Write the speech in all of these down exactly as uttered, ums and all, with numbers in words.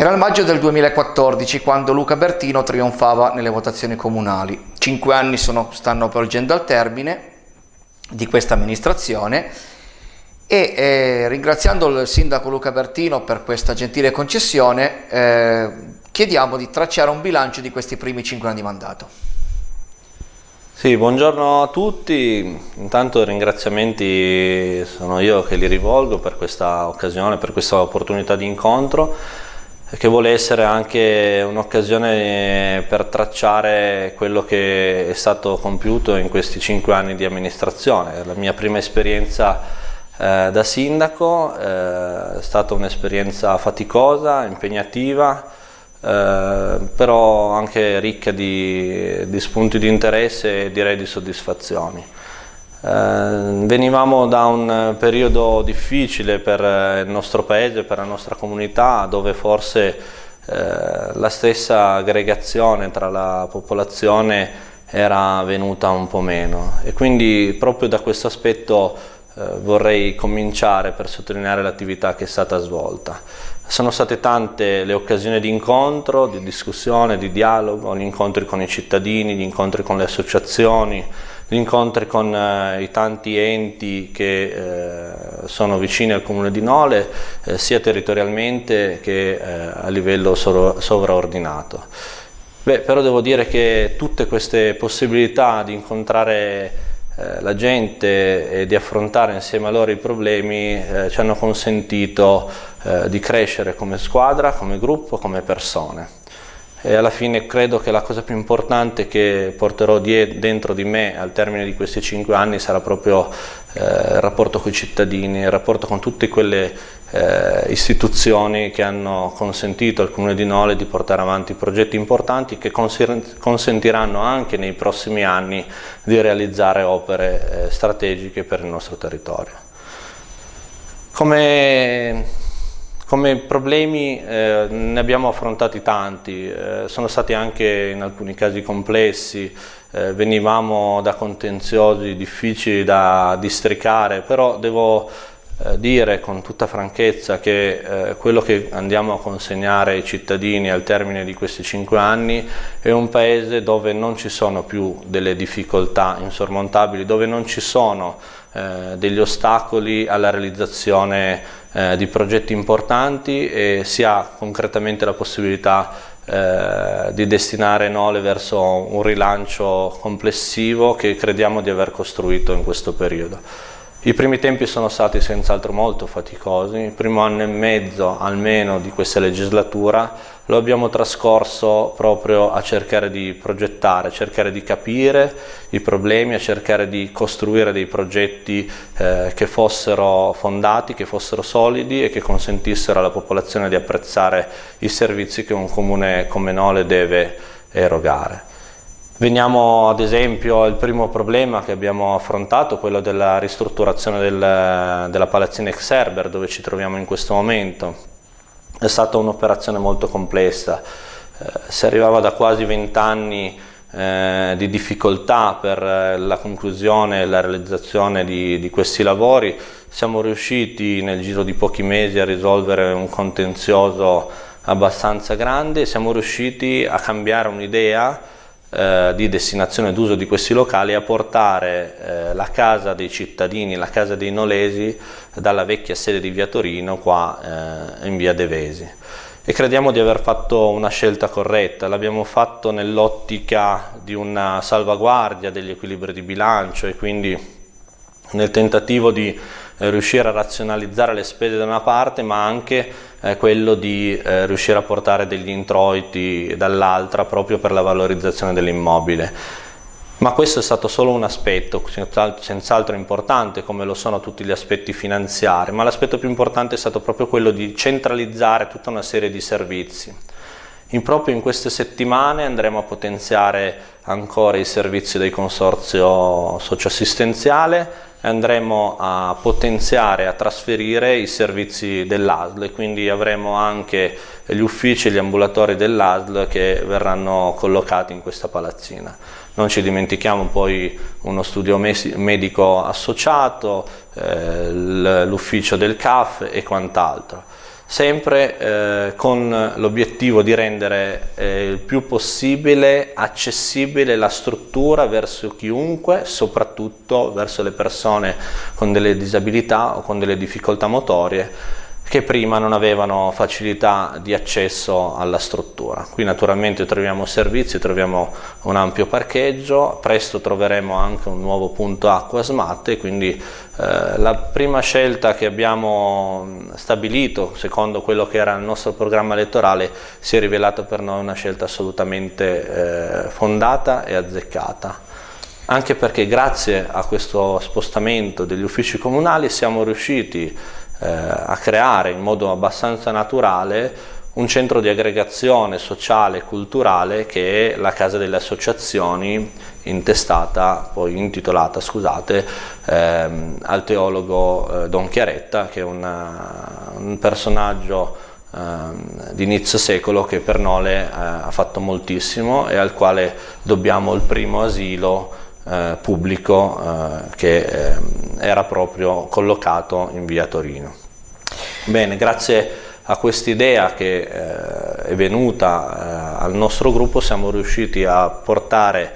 Era il maggio del duemilaquattordici quando Luca Bertino trionfava nelle votazioni comunali. Cinque anni sono, stanno volgendo al termine di questa amministrazione e eh, ringraziando il sindaco Luca Bertino per questa gentile concessione eh, chiediamo di tracciare un bilancio di questi primi cinque anni di mandato. Sì, buongiorno a tutti. Intanto i ringraziamenti sono io che li rivolgo per questa occasione, per questa opportunità di incontro, che vuole essere anche un'occasione per tracciare quello che è stato compiuto in questi cinque anni di amministrazione. La mia prima esperienza eh, da sindaco eh, è stata un'esperienza faticosa, impegnativa, eh, però anche ricca di, di spunti di interesse e direi di soddisfazioni. Eh, venivamo da un periodo difficile per il nostro paese, per la nostra comunità, dove forse eh, la stessa aggregazione tra la popolazione era venuta un po' meno, e quindi proprio da questo aspetto eh, vorrei cominciare per sottolineare l'attività che è stata svolta. Sono state tante le occasioni di incontro, di discussione, di dialogo, gli incontri con i cittadini, gli incontri con le associazioni, gli incontri con eh, i tanti enti che eh, sono vicini al Comune di Nole, eh, sia territorialmente che eh, a livello sovraordinato. Beh, però devo dire che tutte queste possibilità di incontrare eh, la gente e di affrontare insieme a loro i problemi eh, ci hanno consentito eh, di crescere come squadra, come gruppo, come persone. E alla fine credo che la cosa più importante che porterò dentro di me al termine di questi cinque anni sarà proprio eh, il rapporto con i cittadini, il rapporto con tutte quelle eh, istituzioni che hanno consentito al Comune di Nole di portare avanti progetti importanti che consentiranno anche nei prossimi anni di realizzare opere eh, strategiche per il nostro territorio. Come Come problemi eh, ne abbiamo affrontati tanti, eh, sono stati anche in alcuni casi complessi, eh, venivamo da contenziosi difficili da districare, però devo eh, dire con tutta franchezza che eh, quello che andiamo a consegnare ai cittadini al termine di questi cinque anni è un paese dove non ci sono più delle difficoltà insormontabili, dove non ci sono eh, degli ostacoli alla realizzazione Eh, di progetti importanti, e si ha concretamente la possibilità eh, di destinare Nole verso un rilancio complessivo che crediamo di aver costruito in questo periodo. I primi tempi sono stati senz'altro molto faticosi, il primo anno e mezzo almeno di questa legislatura lo abbiamo trascorso proprio a cercare di progettare, a cercare di capire i problemi, a cercare di costruire dei progetti eh, che fossero fondati, che fossero solidi e che consentissero alla popolazione di apprezzare i servizi che un comune come Nole deve erogare. Veniamo ad esempio al primo problema che abbiamo affrontato, quello della ristrutturazione del, della palazzina Exerber, dove ci troviamo in questo momento. È stata un'operazione molto complessa, eh, si arrivava da quasi vent'anni eh, di difficoltà per la conclusione e la realizzazione di, di questi lavori. Siamo riusciti nel giro di pochi mesi a risolvere un contenzioso abbastanza grande, siamo riusciti a cambiare un'idea Eh, di destinazione d'uso di questi locali, a portare eh, la casa dei cittadini, la casa dei nolesi, dalla vecchia sede di via Torino qua eh, in via Devesi, e crediamo di aver fatto una scelta corretta. L'abbiamo fatto nell'ottica di una salvaguardia degli equilibri di bilancio e quindi nel tentativo di eh, riuscire a razionalizzare le spese da una parte, ma anche eh, quello di eh, riuscire a portare degli introiti dall'altra, proprio per la valorizzazione dell'immobile. Ma questo è stato solo un aspetto, senz'altro importante, come lo sono tutti gli aspetti finanziari, ma l'aspetto più importante è stato proprio quello di centralizzare tutta una serie di servizi. In proprio in queste settimane andremo a potenziare ancora i servizi del consorzio socioassistenziale, andremo a potenziare, a trasferire i servizi dell'A S L, e quindi avremo anche gli uffici e gli ambulatori dell'A S L che verranno collocati in questa palazzina. Non ci dimentichiamo poi uno studio medico associato, eh, l'ufficio del C A F e quant'altro. sempre eh, con l'obiettivo di rendere eh, il più possibile accessibile la struttura verso chiunque, soprattutto verso le persone con delle disabilità o con delle difficoltà motorie che prima non avevano facilità di accesso alla struttura. Qui naturalmente troviamo servizi, troviamo un ampio parcheggio, presto troveremo anche un nuovo punto acqua SMAT e quindi eh, la prima scelta che abbiamo stabilito, secondo quello che era il nostro programma elettorale, si è rivelata per noi una scelta assolutamente eh, fondata e azzeccata. Anche perché grazie a questo spostamento degli uffici comunali siamo riusciti a creare in modo abbastanza naturale un centro di aggregazione sociale e culturale che è la Casa delle Associazioni, intestata, poi intitolata, scusate, ehm, al teologo eh, Don Chiaretta, che è una, un personaggio ehm, di inizio secolo che per Nole eh, ha fatto moltissimo e al quale dobbiamo il primo asilo Eh, pubblico eh, che eh, era proprio collocato in via Torino. Bene, grazie a quest'idea che eh, è venuta eh, al nostro gruppo siamo riusciti a portare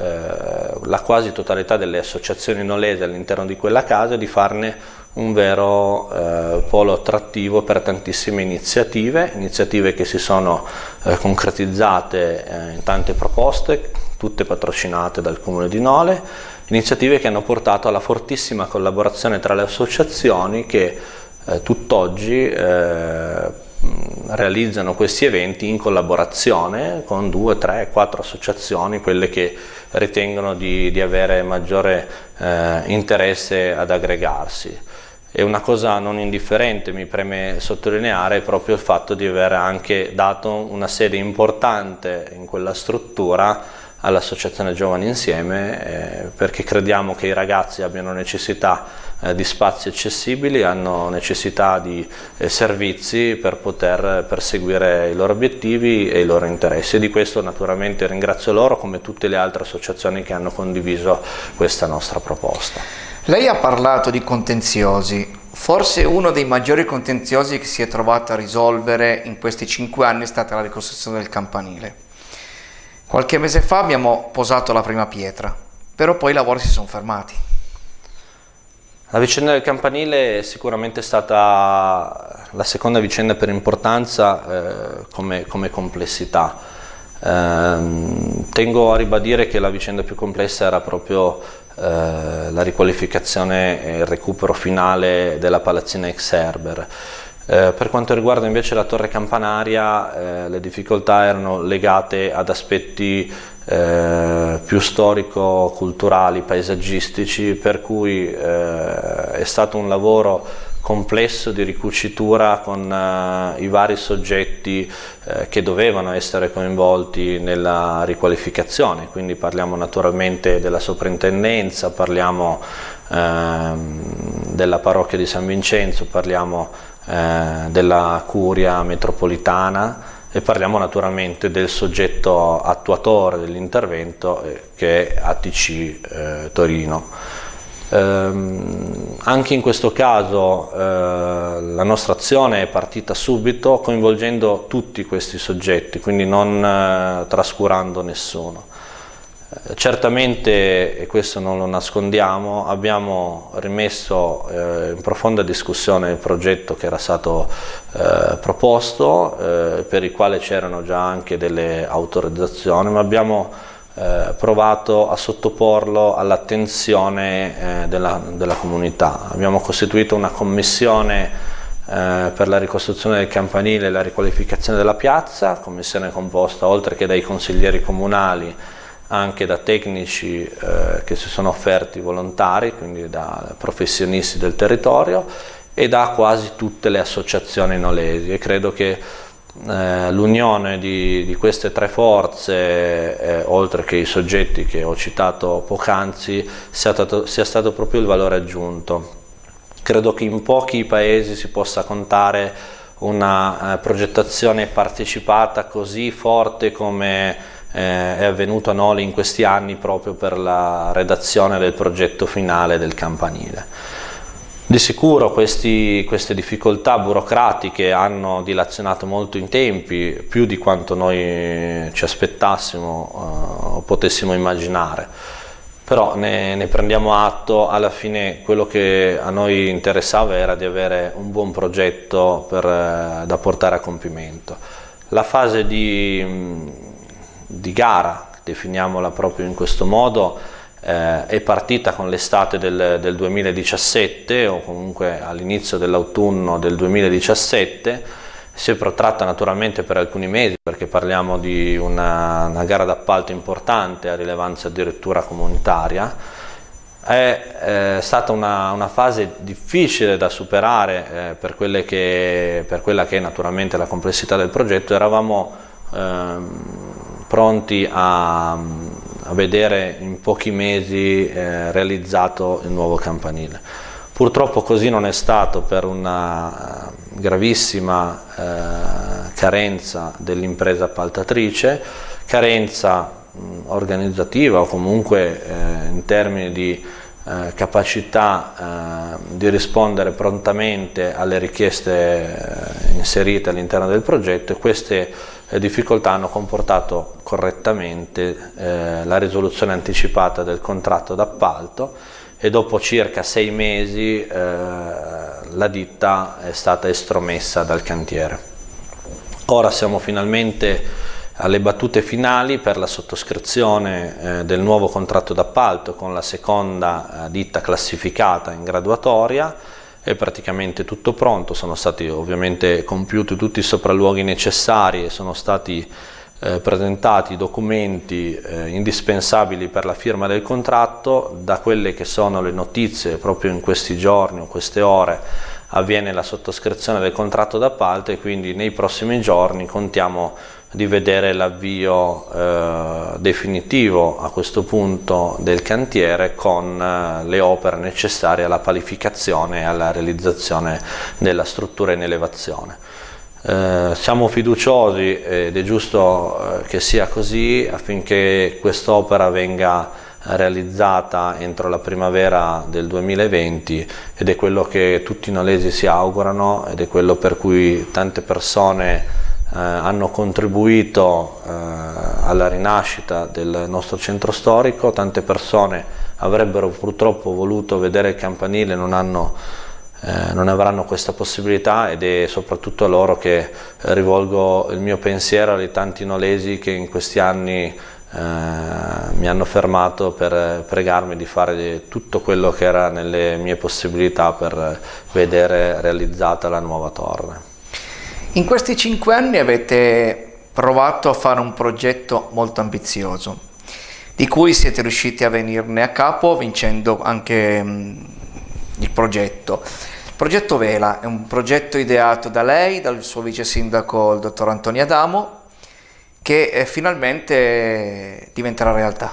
eh, la quasi totalità delle associazioni nolesi all'interno di quella casa e di farne un vero eh, polo attrattivo per tantissime iniziative, iniziative che si sono eh, concretizzate eh, in tante proposte, tutte patrocinate dal Comune di Nole, iniziative che hanno portato alla fortissima collaborazione tra le associazioni che eh, tutt'oggi eh, realizzano questi eventi in collaborazione con due, tre, quattro associazioni, quelle che ritengono di, di avere maggiore eh, interesse ad aggregarsi. E una cosa non indifferente, mi preme sottolineare, è proprio il fatto di aver anche dato una sede importante in quella struttura all'Associazione Giovani Insieme, eh, perché crediamo che i ragazzi abbiano necessità eh, di spazi accessibili, hanno necessità di eh, servizi per poter perseguire i loro obiettivi e i loro interessi. E di questo naturalmente ringrazio loro, come tutte le altre associazioni che hanno condiviso questa nostra proposta. Lei ha parlato di contenziosi. Forse uno dei maggiori contenziosi che si è trovato a risolvere in questi cinque anni è stata la ricostruzione del campanile. Qualche mese fa abbiamo posato la prima pietra, però poi i lavori si sono fermati. La vicenda del campanile è sicuramente stata la seconda vicenda per importanza eh, come, come complessità. Eh, tengo a ribadire che la vicenda più complessa era proprio eh, la riqualificazione e il recupero finale della palazzina ex Erber. Eh, per quanto riguarda invece la torre campanaria, eh, le difficoltà erano legate ad aspetti eh, più storico-culturali, paesaggistici, per cui eh, è stato un lavoro complesso di ricucitura con eh, i vari soggetti eh, che dovevano essere coinvolti nella riqualificazione, quindi parliamo naturalmente della soprintendenza, parliamo ehm, della parrocchia di San Vincenzo, parliamo Eh, della curia metropolitana e parliamo naturalmente del soggetto attuatore dell'intervento eh, che è A T C eh, Torino. Ehm, anche in questo caso eh, la nostra azione è partita subito coinvolgendo tutti questi soggetti, quindi non eh, trascurando nessuno. Certamente, e questo non lo nascondiamo, abbiamo rimesso eh, in profonda discussione il progetto che era stato eh, proposto, eh, per il quale c'erano già anche delle autorizzazioni, ma abbiamo eh, provato a sottoporlo all'attenzione eh, della, della comunità. Abbiamo costituito una commissione eh, per la ricostruzione del campanile e la riqualificazione della piazza, commissione composta oltre che dai consiglieri comunali anche da tecnici eh, che si sono offerti volontari, quindi da professionisti del territorio e da quasi tutte le associazioni nolesi, e credo che eh, l'unione di, di queste tre forze, eh, oltre che i soggetti che ho citato poc'anzi, sia stato, sia stato proprio il valore aggiunto. Credo che in pochi paesi si possa contare una eh, progettazione partecipata così forte come Eh, è avvenuto a Noli in questi anni proprio per la redazione del progetto finale del campanile. Di sicuro questi, queste difficoltà burocratiche hanno dilazionato molto in tempi, più di quanto noi ci aspettassimo uh, o potessimo immaginare, però ne, ne prendiamo atto. Alla fine quello che a noi interessava era di avere un buon progetto per, uh, da portare a compimento. La fase di, di gara, definiamola proprio in questo modo, Eh, è partita con l'estate del, del duemiladiciassette, o comunque all'inizio dell'autunno del duemiladiciassette, si è protratta naturalmente per alcuni mesi, perché parliamo di una, una gara d'appalto importante a rilevanza addirittura comunitaria. È eh, stata una, una fase difficile da superare eh, per, quelle che, per quella che è naturalmente la complessità del progetto. Eravamo eh, pronti a a vedere in pochi mesi eh, realizzato il nuovo campanile. Purtroppo così non è stato, per una gravissima eh, carenza dell'impresa appaltatrice, carenza mh, organizzativa o comunque eh, in termini di eh, capacità eh, di rispondere prontamente alle richieste eh, inserite all'interno del progetto, e queste Le difficoltà hanno comportato correttamente eh, la risoluzione anticipata del contratto d'appalto, e dopo circa sei mesi eh, la ditta è stata estromessa dal cantiere. Ora siamo finalmente alle battute finali per la sottoscrizione eh, del nuovo contratto d'appalto con la seconda eh, ditta classificata in graduatoria. È praticamente tutto pronto, sono stati ovviamente compiuti tutti i sopralluoghi necessari e sono stati eh, presentati i documenti eh, indispensabili per la firma del contratto. Da quelle che sono le notizie, proprio in questi giorni o queste ore avviene la sottoscrizione del contratto d'appalto, e quindi nei prossimi giorni contiamo di vedere l'avvio eh, definitivo a questo punto del cantiere, con eh, le opere necessarie alla palificazione e alla realizzazione della struttura in elevazione. Eh, siamo fiduciosi, ed è giusto eh, che sia così, affinché quest'opera venga realizzata entro la primavera del duemilaventi, ed è quello che tutti i nolesi si augurano, ed è quello per cui tante persone Eh, hanno contribuito eh, alla rinascita del nostro centro storico. Tante persone avrebbero purtroppo voluto vedere il campanile, non, hanno, eh, non avranno questa possibilità, ed è soprattutto a loro che rivolgo il mio pensiero, ai tanti nolesi che in questi anni eh, mi hanno fermato per pregarmi di fare tutto quello che era nelle mie possibilità per vedere realizzata la nuova torre. In questi cinque anni avete provato a fare un progetto molto ambizioso, di cui siete riusciti a venirne a capo vincendo anche mh, il progetto. Il progetto Vela è un progetto ideato da lei, dal suo vice sindaco, il dottor Antonio Adamo, che eh, finalmente diventerà realtà.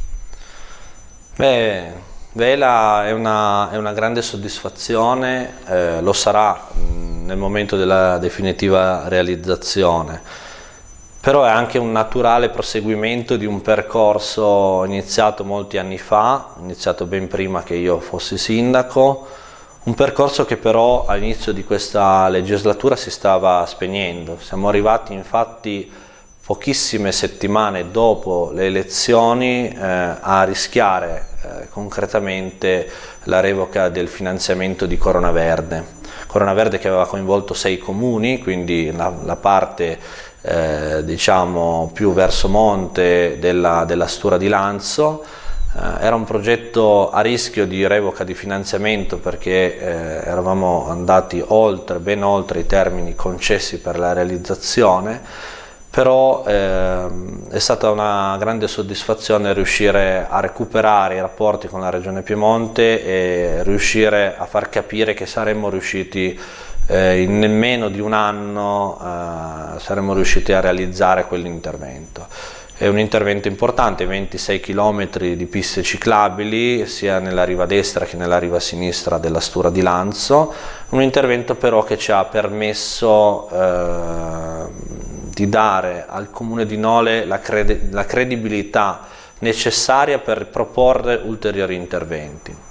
Beh, Vela è una, è una grande soddisfazione, eh, lo sarà mh, nel momento della definitiva realizzazione, però è anche un naturale proseguimento di un percorso iniziato molti anni fa, iniziato ben prima che io fossi sindaco, un percorso che però all'inizio di questa legislatura si stava spegnendo. Siamo arrivati infatti pochissime settimane dopo le elezioni eh, a rischiare eh, concretamente la revoca del finanziamento di Corona Verde. Corona Verde che aveva coinvolto sei comuni, quindi la, la parte eh, diciamo più verso monte della, della Stura di Lanzo. Eh, era un progetto a rischio di revoca di finanziamento, perché eh, eravamo andati oltre, ben oltre i termini concessi per la realizzazione. Però eh, è stata una grande soddisfazione riuscire a recuperare i rapporti con la Regione Piemonte e riuscire a far capire che saremmo riusciti eh, in nemmeno di un anno eh, saremmo riusciti a realizzare quell'intervento. È un intervento importante, ventisei chilometri di piste ciclabili sia nella riva destra che nella riva sinistra della Stura di Lanzo, un intervento però che ci ha permesso eh, di dare al Comune di Nole la, crede, la credibilità necessaria per proporre ulteriori interventi.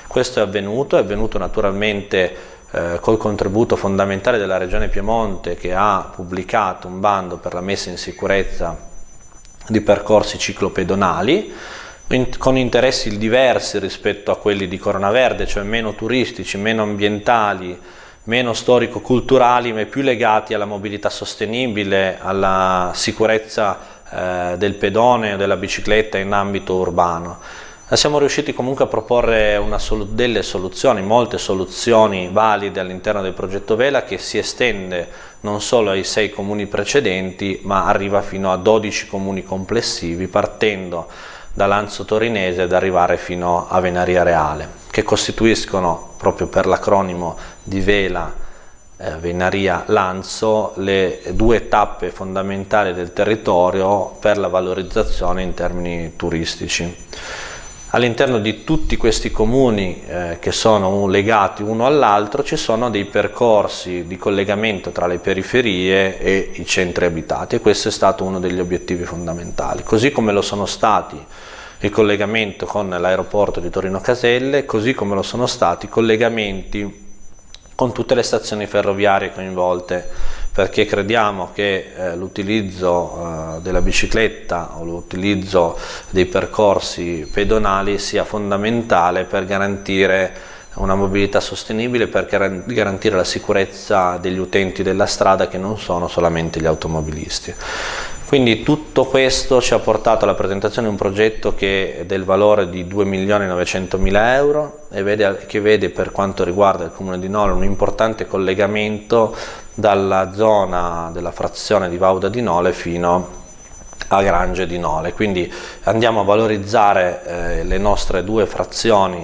Questo è avvenuto, è avvenuto naturalmente eh, col contributo fondamentale della Regione Piemonte, che ha pubblicato un bando per la messa in sicurezza di percorsi ciclopedonali in, con interessi diversi rispetto a quelli di Corona Verde, cioè meno turistici, meno ambientali, meno storico-culturali, ma più legati alla mobilità sostenibile, alla sicurezza eh, del pedone o della bicicletta in ambito urbano. Siamo riusciti comunque a proporre una solu- delle soluzioni, molte soluzioni valide all'interno del progetto Vela, che si estende non solo ai sei comuni precedenti, ma arriva fino a dodici comuni complessivi, partendo da Lanzo Torinese ed arrivare fino a Venaria Reale, che costituiscono, proprio per l'acronimo di Vela, eh, Venaria Lanzo, le due tappe fondamentali del territorio per la valorizzazione in termini turistici. All'interno di tutti questi comuni eh, che sono legati uno all'altro ci sono dei percorsi di collegamento tra le periferie e i centri abitati, e questo è stato uno degli obiettivi fondamentali, così come lo sono stati il collegamento con l'aeroporto di Torino Caselle, così come lo sono stati i collegamenti con tutte le stazioni ferroviarie coinvolte, perché crediamo che eh, l'utilizzo eh, della bicicletta o l'utilizzo dei percorsi pedonali sia fondamentale per garantire una mobilità sostenibile, per garantire la sicurezza degli utenti della strada, che non sono solamente gli automobilisti. Quindi tutto questo ci ha portato alla presentazione di un progetto che è del valore di due milioni novecentomila euro e vede, che vede, per quanto riguarda il Comune di Nole, un importante collegamento dalla zona della frazione di Vauda di Nole fino a Grange di Nole. Quindi andiamo a valorizzare eh, le nostre due frazioni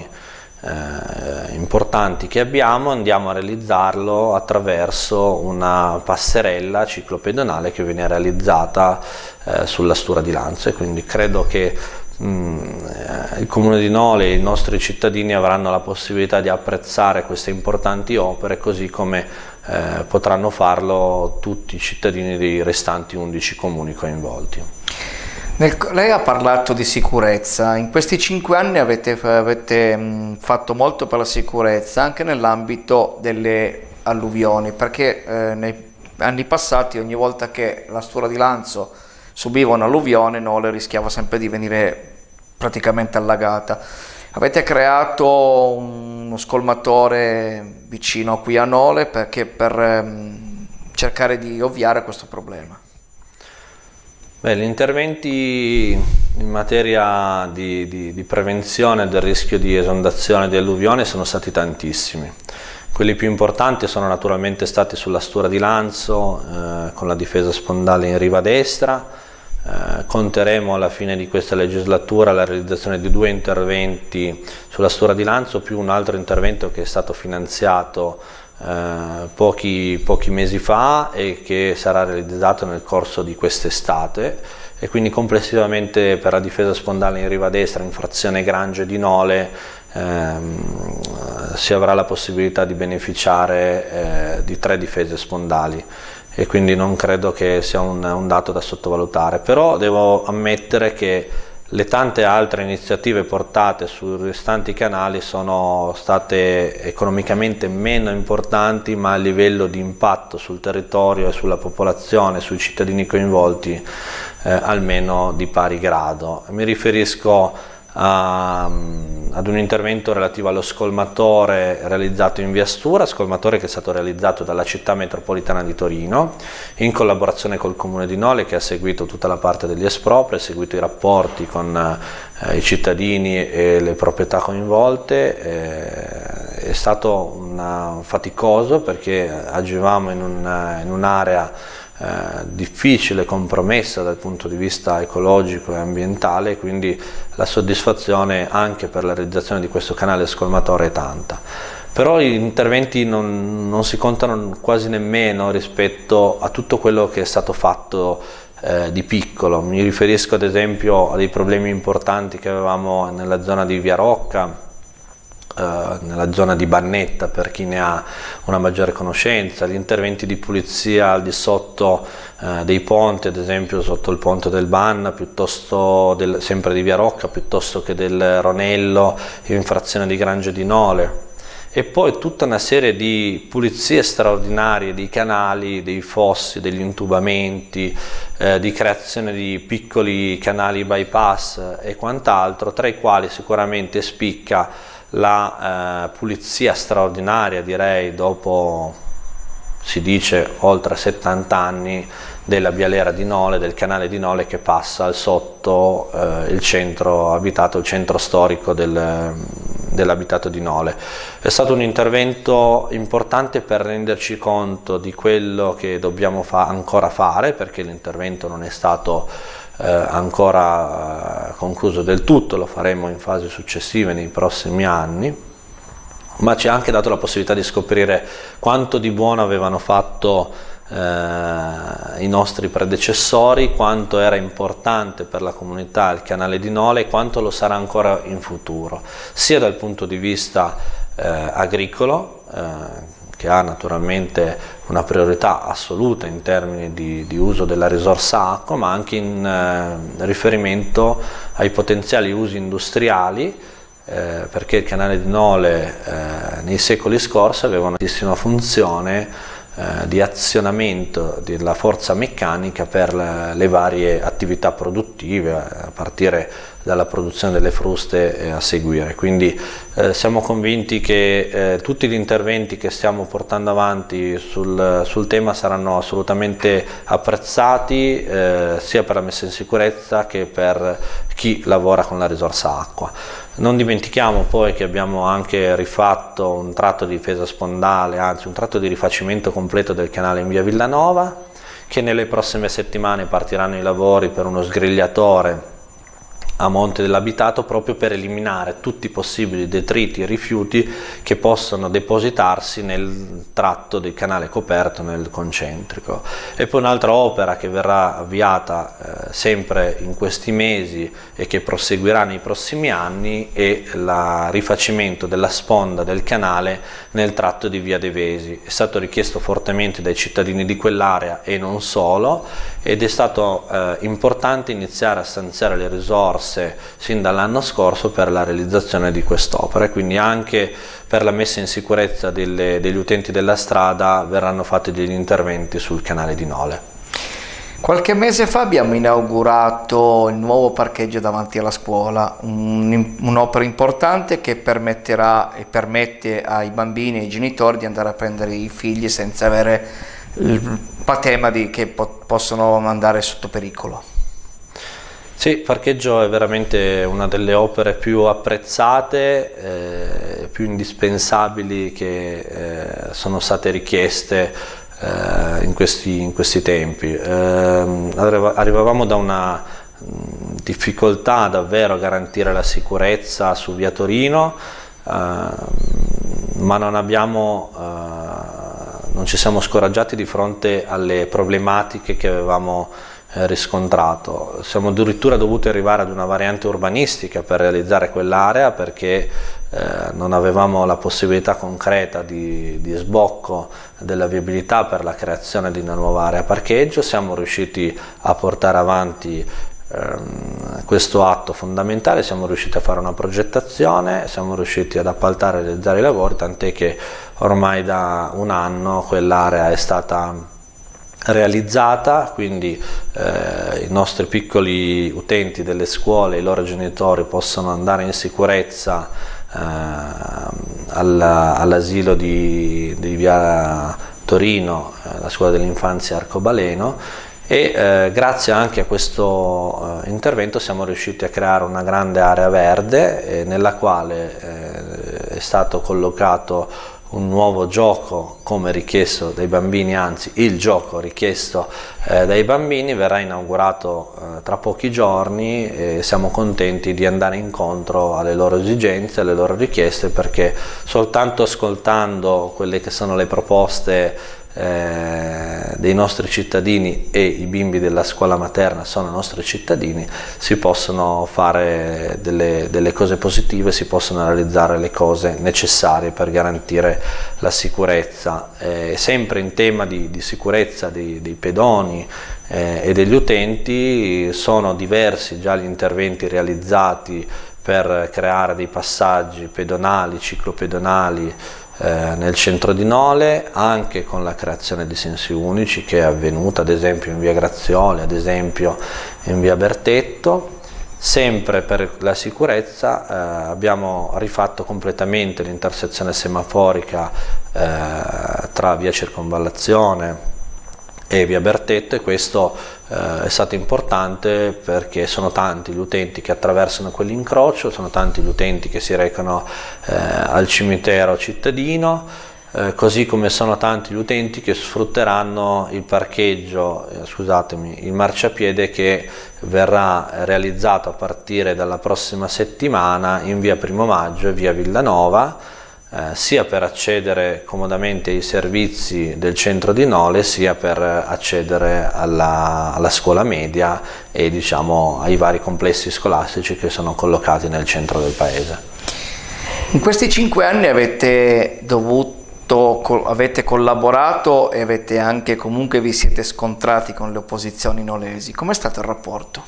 Eh, importanti che abbiamo, andiamo a realizzarlo attraverso una passerella ciclopedonale che viene realizzata eh, sulla Stura di Lanzo, e quindi credo che mh, eh, il Comune di Nole e i nostri cittadini avranno la possibilità di apprezzare queste importanti opere, così come eh, potranno farlo tutti i cittadini dei restanti undici comuni coinvolti. Nel, lei ha parlato di sicurezza. In questi cinque anni avete, avete mh, fatto molto per la sicurezza anche nell'ambito delle alluvioni, perché eh, nei anni passati, ogni volta che la Stura di Lanzo subiva un'alluvione, Nole rischiava sempre di venire praticamente allagata. Avete creato uno scolmatore vicino qui a Nole perché, per mh, cercare di ovviare a questo problema. Beh, gli interventi in materia di, di, di prevenzione del rischio di esondazione di alluvione sono stati tantissimi. Quelli più importanti sono naturalmente stati sulla Stura di Lanzo, eh, con la difesa spondale in riva destra. Eh, conteremo alla fine di questa legislatura la realizzazione di due interventi sulla Stura di Lanzo, più un altro intervento che è stato finanziato Eh, pochi, pochi mesi fa e che sarà realizzato nel corso di quest'estate, e quindi complessivamente per la difesa spondale in riva destra, in frazione Grange di Nole, ehm, si avrà la possibilità di beneficiare eh, di tre difese spondali, e quindi non credo che sia un, un dato da sottovalutare. Però devo ammettere che le tante altre iniziative portate sui restanti canali sono state economicamente meno importanti, ma a livello di impatto sul territorio e sulla popolazione, sui cittadini coinvolti, eh, almeno di pari grado. Mi riferisco a, ad un intervento relativo allo scolmatore realizzato in via Stura, scolmatore che è stato realizzato dalla città metropolitana di Torino in collaborazione col Comune di Nole, che ha seguito tutta la parte degli espropri, ha seguito i rapporti con eh, i cittadini e le proprietà coinvolte. Eh, è stato una, faticoso, perché agivamo in, un, in un'area Eh, difficile, compromessa dal punto di vista ecologico e ambientale, quindi la soddisfazione anche per la realizzazione di questo canale scolmatore è tanta. Però gli interventi non, non si contano quasi nemmeno rispetto a tutto quello che è stato fatto eh, di piccolo. Mi riferisco ad esempio a dei problemi importanti che avevamo nella zona di Via Rocca, nella zona di Bannetta per chi ne ha una maggiore conoscenza, gli interventi di pulizia al di sotto eh, dei ponti, ad esempio sotto il ponte del Banna, piuttosto del, sempre di Via Rocca, piuttosto che del Ronello in frazione di Grange di Nole, e poi tutta una serie di pulizie straordinarie dei canali, dei fossi, degli intubamenti, eh, di creazione di piccoli canali bypass e quant'altro, tra i quali sicuramente spicca la eh, pulizia straordinaria, direi dopo, si dice, oltre settanta anni della Bialera di Nole, del canale di Nole che passa al sotto eh, il centro abitato, il centro storico del, dell'abitato di Nole. È stato un intervento importante per renderci conto di quello che dobbiamo fa ancora fare, perché l'intervento non è stato Eh, ancora eh, concluso del tutto, lo faremo in fasi successive nei prossimi anni, ma ci ha anche dato la possibilità di scoprire quanto di buono avevano fatto eh, i nostri predecessori, quanto era importante per la comunità il canale di Nole e quanto lo sarà ancora in futuro, sia dal punto di vista eh, agricolo, eh, che ha naturalmente una priorità assoluta in termini di, di uso della risorsa acqua, ma anche in eh, riferimento ai potenziali usi industriali, eh, perché il canale di Nole eh, nei secoli scorsi aveva una grandissima funzione eh, di azionamento della forza meccanica per le, le varie attività produttive, a partire dalla produzione delle fruste eh, a seguire. Quindi eh, siamo convinti che eh, tutti gli interventi che stiamo portando avanti sul, sul tema saranno assolutamente apprezzati, eh, sia per la messa in sicurezza che per chi lavora con la risorsa acqua. Non dimentichiamo poi che abbiamo anche rifatto un tratto di difesa spondale, anzi un tratto di rifacimento completo del canale in via Villanova, che nelle prossime settimane partiranno i lavori per uno sgrigliatore a monte dell'abitato, proprio per eliminare tutti i possibili detriti e rifiuti che possono depositarsi nel tratto del canale coperto, nel concentrico. E poi un'altra opera che verrà avviata eh, sempre in questi mesi e che proseguirà nei prossimi anni è il rifacimento della sponda del canale nel tratto di via De Vesi. È stato richiesto fortemente dai cittadini di quell'area e non solo, ed è stato eh, importante iniziare a stanziare le risorse sin dall'anno scorso per la realizzazione di quest'opera, e quindi anche per la messa in sicurezza delle, degli utenti della strada verranno fatti degli interventi sul canale di Nole. Qualche mese fa abbiamo inaugurato il nuovo parcheggio davanti alla scuola, un'opera un importante che permetterà e permette ai bambini e ai genitori di andare a prendere i figli senza avere il patema di che po possono andare sotto pericolo. Sì, il parcheggio è veramente una delle opere più apprezzate, eh, più indispensabili che eh, sono state richieste eh, in, questi, in questi tempi. Eh, arrivavamo da una mh, difficoltà davvero a garantire la sicurezza su via Torino, eh, ma non abbiamo... Eh, non ci siamo scoraggiati di fronte alle problematiche che avevamo eh, riscontrato. Siamo addirittura dovuti arrivare ad una variante urbanistica per realizzare quell'area, perché eh, non avevamo la possibilità concreta di, di sbocco della viabilità per la creazione di una nuova area parcheggio. Siamo riusciti a portare avanti questo atto fondamentale, siamo riusciti a fare una progettazione, siamo riusciti ad appaltare e realizzare i lavori, tant'è che ormai da un anno quell'area è stata realizzata, quindi eh, i nostri piccoli utenti delle scuole e i loro genitori possono andare in sicurezza eh, all'asilo di, di via Torino, eh, la scuola dell'infanzia Arcobaleno. E eh, grazie anche a questo eh, intervento siamo riusciti a creare una grande area verde eh, nella quale eh, è stato collocato un nuovo gioco come richiesto dai bambini, anzi il gioco richiesto eh, dai bambini verrà inaugurato eh, tra pochi giorni, e siamo contenti di andare incontro alle loro esigenze, alle loro richieste, perché soltanto ascoltando quelle che sono le proposte eh, dei nostri cittadini e i bimbi della scuola materna sono nostri cittadini, si possono fare delle, delle cose positive, si possono realizzare le cose necessarie per garantire la sicurezza. Eh, sempre in tema di, di sicurezza dei, dei pedoni eh, e degli utenti, sono diversi già gli interventi realizzati per creare dei passaggi pedonali, ciclopedonali eh, nel centro di Nole, anche con la creazione di sensi unici che è avvenuta ad esempio in via Grazioli, ad esempio in via Bertetto. Sempre per la sicurezza eh, abbiamo rifatto completamente l'intersezione semaforica eh, tra via Circonvallazione e via Bertetto, e questo eh, è stato importante perché sono tanti gli utenti che attraversano quell'incrocio, sono tanti gli utenti che si recano eh, al cimitero cittadino, eh, così come sono tanti gli utenti che sfrutteranno il parcheggio, eh, scusatemi, il marciapiede che verrà realizzato a partire dalla prossima settimana in via Primo Maggio e via Villanova, Eh, sia per accedere comodamente ai servizi del centro di Nole, sia per accedere alla, alla scuola media e diciamo ai vari complessi scolastici che sono collocati nel centro del paese. In questi cinque anni avete dovuto, avete collaborato e avete anche comunque vi siete scontrati con le opposizioni nolesi. Com'è stato il rapporto?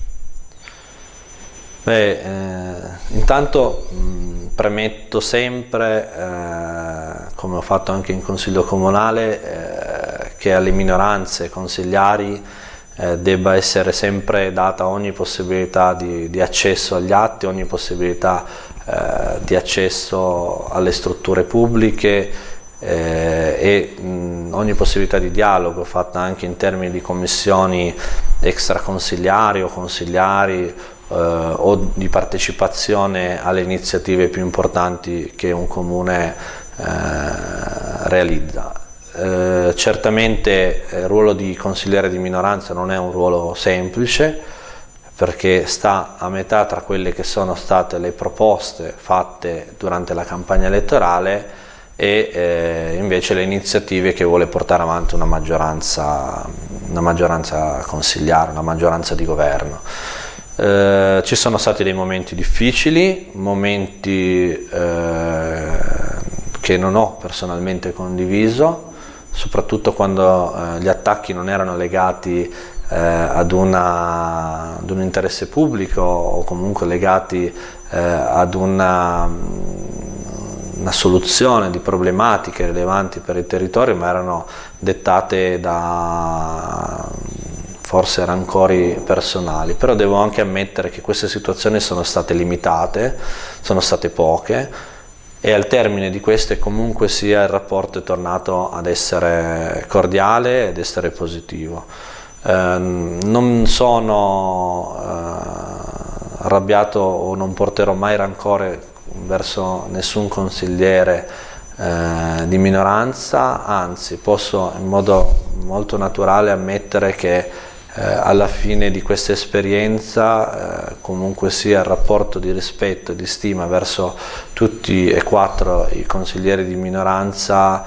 Beh, eh, intanto mh, premetto sempre, eh, come ho fatto anche in Consiglio Comunale, eh, che alle minoranze consigliari eh, debba essere sempre data ogni possibilità di, di accesso agli atti, ogni possibilità eh, di accesso alle strutture pubbliche eh, e mh, ogni possibilità di dialogo fatta anche in termini di commissioni extraconsigliari o consigliari eh, o di partecipazione alle iniziative più importanti che un comune eh, realizza. Eh, certamente il ruolo di consigliere di minoranza non è un ruolo semplice, perché sta a metà tra quelle che sono state le proposte fatte durante la campagna elettorale e eh, invece le iniziative che vuole portare avanti una maggioranza, una maggioranza consigliare, una maggioranza di governo. Eh, ci sono stati dei momenti difficili, momenti eh, che non ho personalmente condiviso, soprattutto quando eh, gli attacchi non erano legati eh, ad, una, ad un interesse pubblico o comunque legati eh, ad una, una soluzione di problematiche rilevanti per il territorio, ma erano dettate da forse rancori personali. Però devo anche ammettere che queste situazioni sono state limitate, sono state poche, e al termine di queste comunque sia il rapporto è tornato ad essere cordiale ed essere positivo. Eh, non sono eh, arrabbiato o non porterò mai rancore verso nessun consigliere eh, di minoranza, anzi posso in modo molto naturale ammettere che Eh, alla fine di questa esperienza eh, comunque sia il rapporto di rispetto e di stima verso tutti e quattro i consiglieri di minoranza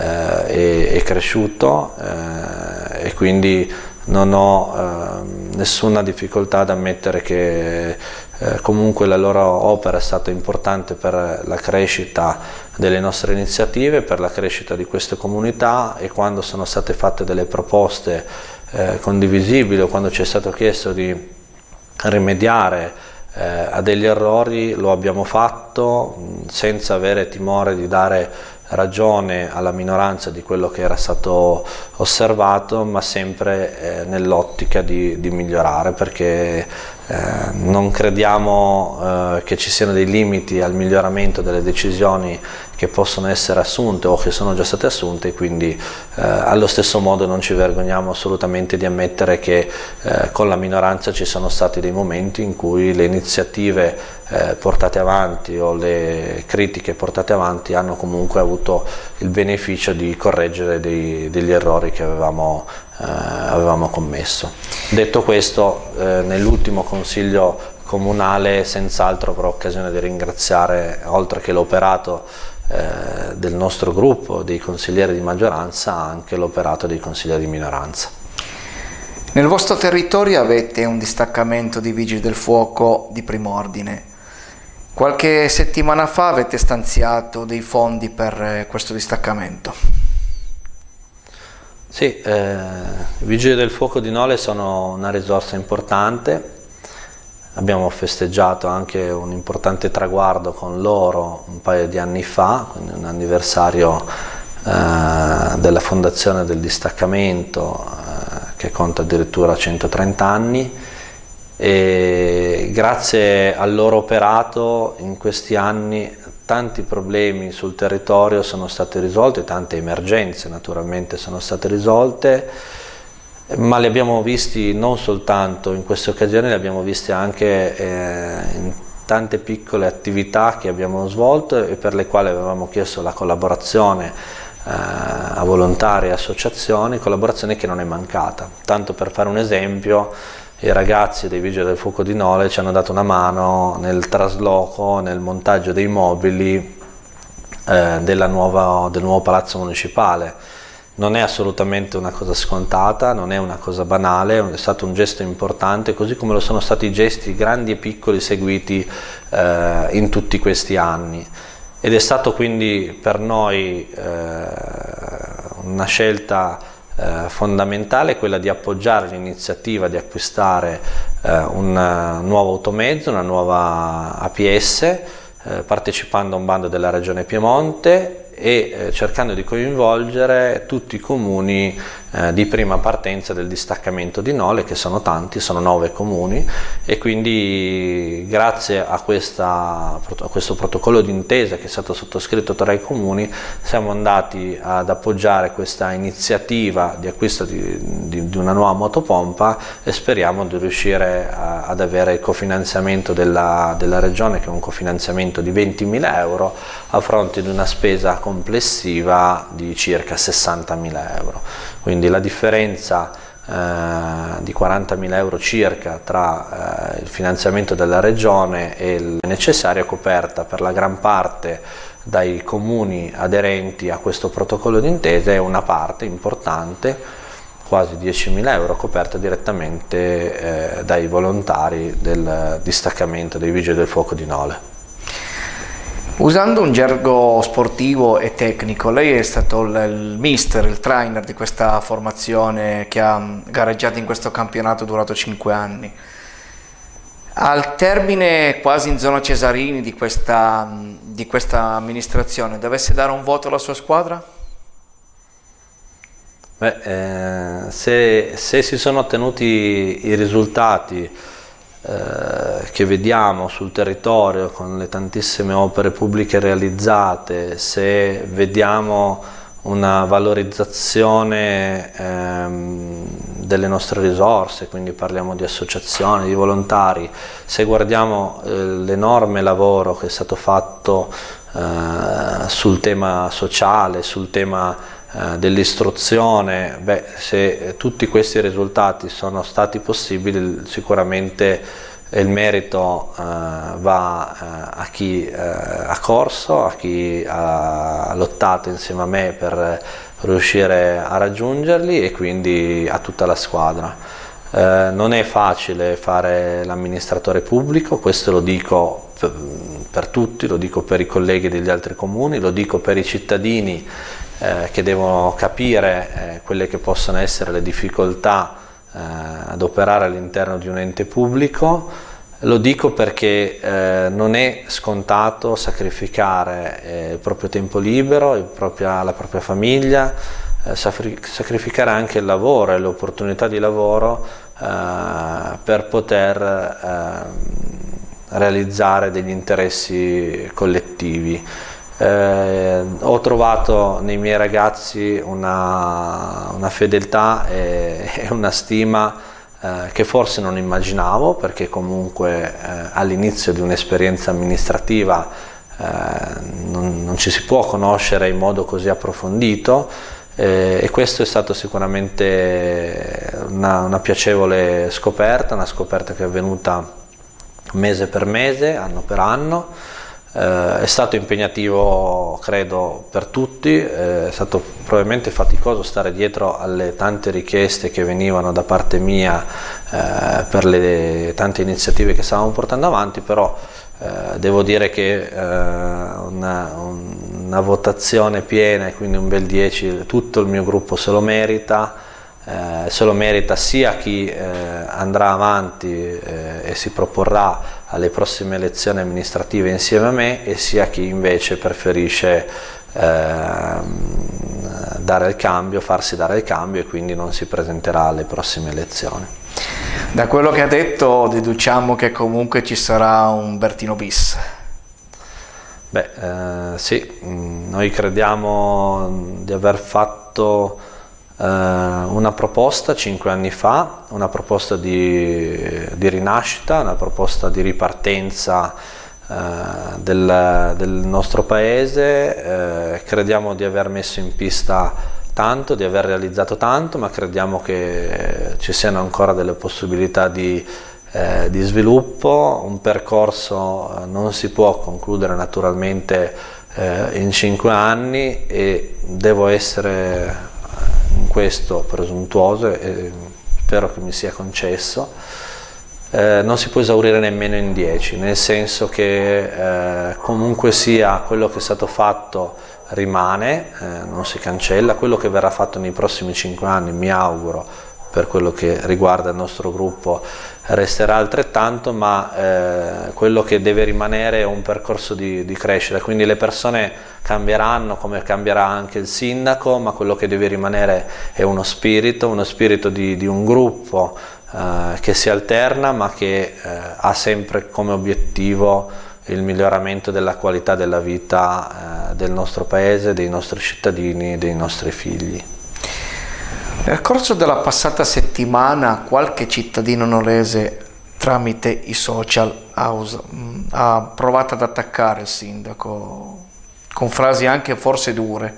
eh, è, è cresciuto eh, e quindi non ho eh, nessuna difficoltà ad ammettere che eh, comunque la loro opera è stata importante per la crescita delle nostre iniziative, per la crescita di queste comunità, e quando sono state fatte delle proposte Eh, condivisibile o quando ci è stato chiesto di rimediare eh, a degli errori, lo abbiamo fatto mh, senza avere timore di dare ragione alla minoranza di quello che era stato osservato, ma sempre eh, nell'ottica di, di migliorare, perché eh, non crediamo eh, che ci siano dei limiti al miglioramento delle decisioni che possono essere assunte o che sono già state assunte, e quindi eh, allo stesso modo non ci vergogniamo assolutamente di ammettere che eh, con la minoranza ci sono stati dei momenti in cui le iniziative eh, portate avanti o le critiche portate avanti hanno comunque avuto il beneficio di correggere dei, degli errori che avevamo, eh, avevamo commesso. Detto questo, eh, nell'ultimo consiglio comunale senz'altro avrò occasione di ringraziare, oltre che l'operato eh, del nostro gruppo, dei consiglieri di maggioranza, anche l'operato dei consiglieri di minoranza. Nel vostro territorio avete un distaccamento di Vigili del Fuoco di primo ordine. Qualche settimana fa avete stanziato dei fondi per questo distaccamento. Sì, eh, i Vigili del Fuoco di Nole sono una risorsa importante. Abbiamo festeggiato anche un importante traguardo con loro un paio di anni fa, quindi un anniversario eh, della fondazione del distaccamento, eh, che conta addirittura centotrenta anni, e grazie al loro operato in questi anni tanti problemi sul territorio sono stati risolti, tante emergenze naturalmente sono state risolte, ma li abbiamo visti non soltanto in queste occasioni, li abbiamo visti anche eh, in tante piccole attività che abbiamo svolto e per le quali avevamo chiesto la collaborazione eh, a volontari e associazioni, collaborazione che non è mancata. Tanto per fare un esempio, i ragazzi dei Vigili del Fuoco di Nole ci hanno dato una mano nel trasloco, nel montaggio dei mobili eh, della nuova, del nuovo palazzo municipale. Non è assolutamente una cosa scontata, non è una cosa banale, è stato un gesto importante, così come lo sono stati i gesti grandi e piccoli seguiti eh, in tutti questi anni. Ed è stato quindi per noi eh, una scelta Eh, fondamentale quella di appoggiare l'iniziativa di acquistare eh, un uh, nuovo automezzo, una nuova A P S, eh, partecipando a un bando della Regione Piemonte e eh, cercando di coinvolgere tutti i comuni eh, di prima partenza del distaccamento di Nole, che sono tanti, sono nove comuni, e quindi grazie a, questa, a questo protocollo d'intesa che è stato sottoscritto tra i comuni siamo andati ad appoggiare questa iniziativa di acquisto di, di, di una nuova motopompa e speriamo di riuscire a, ad avere il cofinanziamento della, della Regione, che è un cofinanziamento di ventimila euro a fronte di una spesa complessiva di circa sessantamila euro. Quindi la differenza eh, di quarantamila euro circa tra eh, il finanziamento della Regione e il necessario è coperta per la gran parte dai comuni aderenti a questo protocollo d'intesa e una parte importante, quasi diecimila euro, coperta direttamente eh, dai volontari del distaccamento dei Vigili del Fuoco di Nole. Usando un gergo sportivo e tecnico, lei è stato il, il mister, il trainer di questa formazione che ha gareggiato in questo campionato durato cinque anni. Al termine quasi in zona Cesarini di questa, di questa amministrazione, dovesse dare un voto alla sua squadra? Beh, eh, se, se si sono ottenuti i risultati Eh, che vediamo sul territorio con le tantissime opere pubbliche realizzate, se vediamo una valorizzazione ehm, delle nostre risorse, quindi parliamo di associazioni, di volontari, se guardiamo eh, l'enorme lavoro che è stato fatto eh, sul tema sociale, sul tema dell'istruzione, beh, se tutti questi risultati sono stati possibili, sicuramente il merito eh, va eh, a chi eh, ha corso, a chi ha lottato insieme a me per riuscire a raggiungerli, e quindi a tutta la squadra. Eh, non è facile fare l'amministratore pubblico, questo lo dico per, per tutti, lo dico per i colleghi degli altri comuni, lo dico per i cittadini Eh, che devono capire eh, quelle che possono essere le difficoltà eh, ad operare all'interno di un ente pubblico. Lo dico perché eh, non è scontato sacrificare eh, il proprio tempo libero, il propria, la propria famiglia, eh, sacrificare anche il lavoro e le opportunità di lavoro eh, per poter eh, realizzare degli interessi collettivi. Eh, ho trovato nei miei ragazzi una, una fedeltà e, e una stima eh, che forse non immaginavo, perché comunque eh, all'inizio di un'esperienza amministrativa eh, non, non ci si può conoscere in modo così approfondito, eh, e questo è stato sicuramente una, una piacevole scoperta, una scoperta che è avvenuta mese per mese, anno per anno. Eh, è stato impegnativo, credo, per tutti, eh, è stato probabilmente faticoso stare dietro alle tante richieste che venivano da parte mia eh, per le tante iniziative che stavamo portando avanti, però eh, devo dire che eh, una, una votazione piena e quindi un bel dieci, tutto il mio gruppo se lo merita. Eh, se lo merita sia chi eh, andrà avanti eh, e si proporrà alle prossime elezioni amministrative insieme a me, e sia chi invece preferisce eh, dare il cambio, farsi dare il cambio, e quindi non si presenterà alle prossime elezioni. Da quello che ha detto deduciamo che comunque ci sarà un Bertino bis. Beh, eh, sì, noi crediamo di aver fatto una proposta cinque anni fa, una proposta di, di rinascita, una proposta di ripartenza eh, del, del nostro paese. Eh, crediamo di aver messo in pista tanto, di aver realizzato tanto, ma crediamo che ci siano ancora delle possibilità di, eh, di sviluppo. Un percorso non si può concludere naturalmente eh, in cinque anni, e devo essere in questo presuntuoso, e spero che mi sia concesso. Eh, non si può esaurire nemmeno in dieci, nel senso che eh, comunque sia quello che è stato fatto rimane, eh, non si cancella. Quello che verrà fatto nei prossimi cinque anni, mi auguro, per quello che riguarda il nostro gruppo, resterà altrettanto, ma eh, quello che deve rimanere è un percorso di, di crescita. Quindi le persone cambieranno, come cambierà anche il sindaco, ma quello che deve rimanere è uno spirito, uno spirito di, di un gruppo eh, che si alterna, ma che eh, ha sempre come obiettivo il miglioramento della qualità della vita eh, del nostro paese, dei nostri cittadini e dei nostri figli. Nel corso della passata settimana qualche cittadino nolese tramite i social ha, ha provato ad attaccare il sindaco con frasi anche forse dure.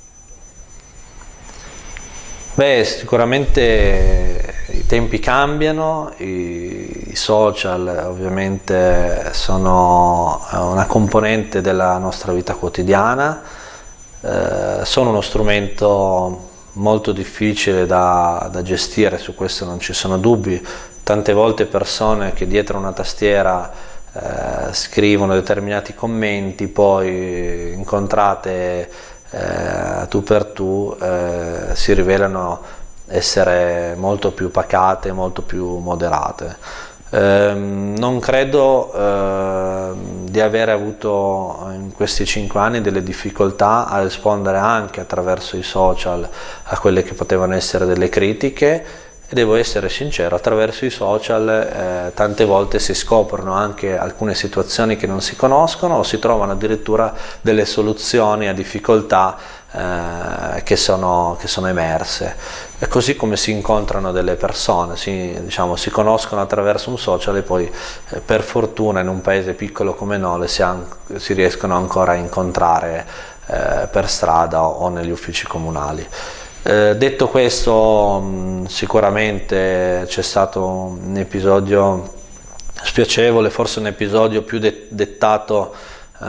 Beh, sicuramente i tempi cambiano, i, i social ovviamente sono una componente della nostra vita quotidiana, eh, sono uno strumento molto difficile da, da gestire, su questo non ci sono dubbi. Tante volte persone che dietro una tastiera eh, scrivono determinati commenti, poi incontrate eh, tu per tu eh, si rivelano essere molto più pacate, molto più moderate. Eh, non credo eh, di aver avuto in questi cinque anni delle difficoltà a rispondere anche attraverso i social a quelle che potevano essere delle critiche, e devo essere sincero, attraverso i social eh, tante volte si scoprono anche alcune situazioni che non si conoscono, o si trovano addirittura delle soluzioni a difficoltà eh, che, sono, che sono emerse. È così come si incontrano delle persone, si, diciamo, si conoscono attraverso un social, e poi eh, per fortuna in un paese piccolo come Nole si, si riescono ancora a incontrare eh, per strada o negli uffici comunali. Eh, detto questo, mh, sicuramente c'è stato un episodio spiacevole, forse un episodio più de dettato eh,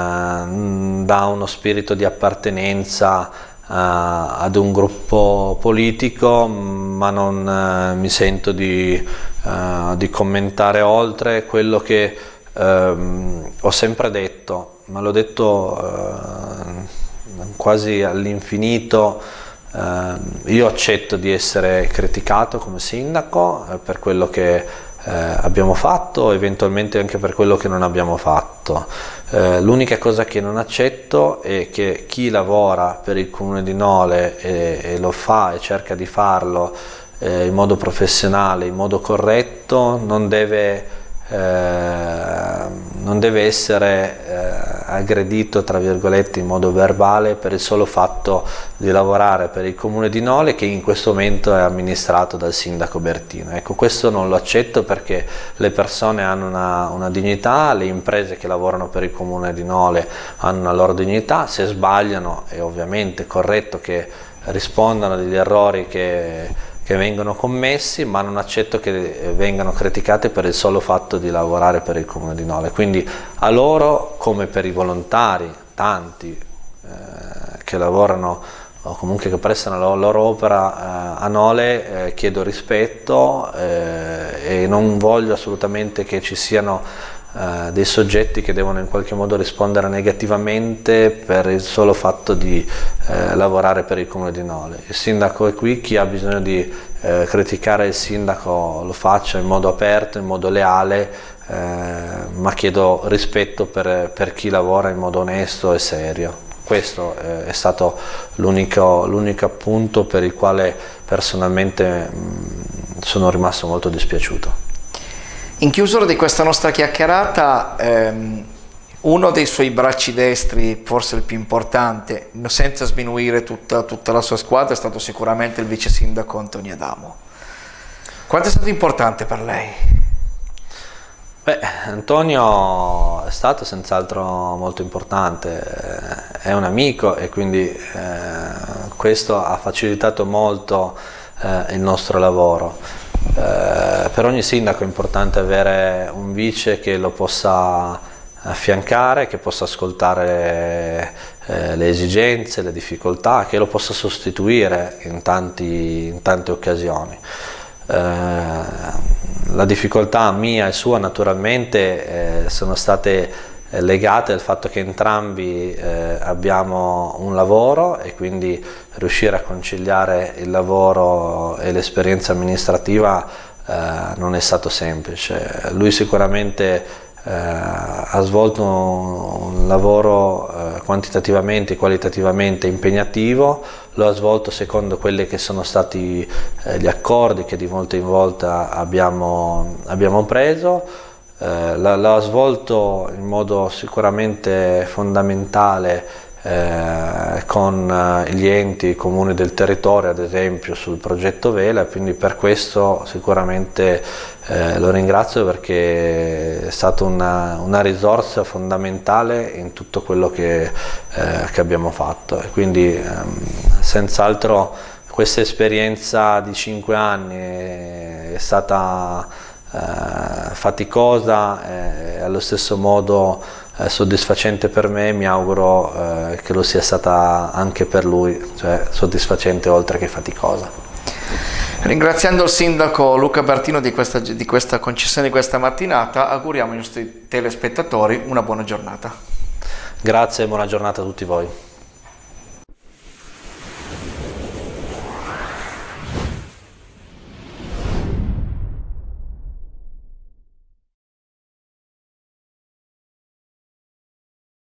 da uno spirito di appartenenza eh, ad un gruppo politico, ma non eh, mi sento di, eh, di commentare oltre. Quello che ehm, ho sempre detto, ma l'ho detto eh, quasi all'infinito. Uh, io accetto di essere criticato come sindaco eh, per quello che eh, abbiamo fatto, eventualmente anche per quello che non abbiamo fatto. Uh, l'unica cosa che non accetto è che chi lavora per il Comune di Nole e, e lo fa e cerca di farlo eh, in modo professionale, in modo corretto, non deve Eh, non deve essere eh, aggredito, tra virgolette, in modo verbale per il solo fatto di lavorare per il Comune di Nole, che in questo momento è amministrato dal sindaco Bertino. Ecco, questo non lo accetto, perché le persone hanno una, una dignità, le imprese che lavorano per il Comune di Nole hanno una loro dignità. Se sbagliano è ovviamente corretto che rispondano degli errori che che vengono commessi, ma non accetto che vengano criticati per il solo fatto di lavorare per il Comune di Nole. Quindi a loro, come per i volontari, tanti eh, che lavorano o comunque che prestano la loro opera eh, a Nole, eh, chiedo rispetto eh, e non voglio assolutamente che ci siano eh, dei soggetti che devono in qualche modo rispondere negativamente per il solo fatto di eh, lavorare per il Comune di Nole. Il sindaco è qui, chi ha bisogno di eh, criticare il sindaco lo faccia in modo aperto, in modo leale, eh, ma chiedo rispetto per, per chi lavora in modo onesto e serio. Questo è stato l'unico punto per il quale personalmente mh, sono rimasto molto dispiaciuto. In chiusura di questa nostra chiacchierata, ehm, uno dei suoi bracci destri, forse il più importante, senza sminuire tutta, tutta la sua squadra, è stato sicuramente il vice sindaco Antonio Adamo. Quanto è stato importante per lei? Beh, Antonio è stato senz'altro molto importante, è un amico e quindi eh, questo ha facilitato molto eh, il nostro lavoro. Eh, per ogni sindaco è importante avere un vice che lo possa affiancare, che possa ascoltare eh, le esigenze, le difficoltà, che lo possa sostituire in, tanti, in tante occasioni. Eh, La difficoltà mia e sua naturalmente eh, sono state eh, legate al fatto che entrambi eh, abbiamo un lavoro e quindi riuscire a conciliare il lavoro e l'esperienza amministrativa eh, non è stato semplice. Lui sicuramente eh, ha svolto un lavoro eh, quantitativamente e qualitativamente impegnativo, lo ha svolto secondo quelli che sono stati eh, gli accordi che di volta in volta abbiamo, abbiamo preso, eh, l'ha svolto in modo sicuramente fondamentale eh, con gli enti, i comuni del territorio, ad esempio sul progetto Vela, e quindi per questo sicuramente eh, lo ringrazio, perché è stata una, una risorsa fondamentale in tutto quello che, eh, che abbiamo fatto, e quindi ehm, senz'altro questa esperienza di cinque anni è stata eh, faticosa e allo stesso modo eh, soddisfacente per me. Mi auguro eh, che lo sia stata anche per lui, cioè soddisfacente oltre che faticosa. Ringraziando il sindaco Luca Bertino di questa, di questa concessione di questa mattinata, auguriamo ai nostri telespettatori una buona giornata. Grazie e buona giornata a tutti voi.